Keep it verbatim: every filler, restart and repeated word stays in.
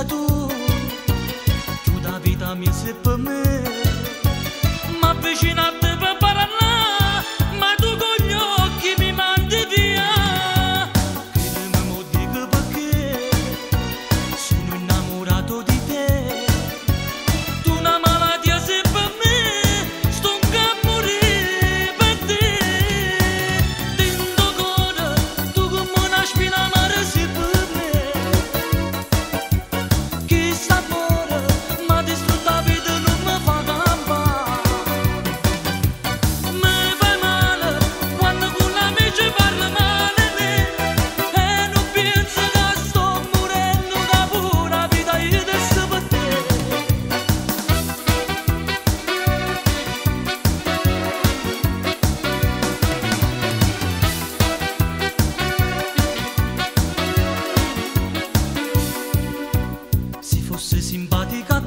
tu, chiuda vita mia se per me, ma avvicinate per parlare, ma tu con gli occhi mi mandi via. Che non mi dico perché sono innamorato di te. Tu una malattia se per me, sto a morire per te. Dentro cuore, tu come una spina amara se per me. Che sapore m'ha distrutto la vita, non mi fa campare. Mi fai male quando con l'amici parli male di me, e non penso che sto morendo da pura vita io adesso per te. Se fosse simpatica